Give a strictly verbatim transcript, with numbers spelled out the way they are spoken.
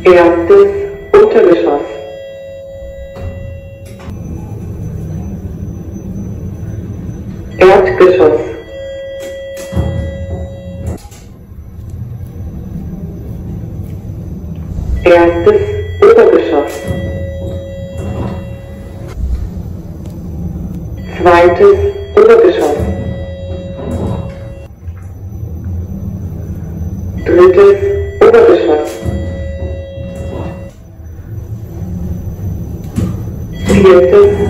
Erstes Untergeschoss. Erdgeschoss. Erstes Obergeschoss. Zweites Obergeschoss. Drittes Obergeschoss. Viertes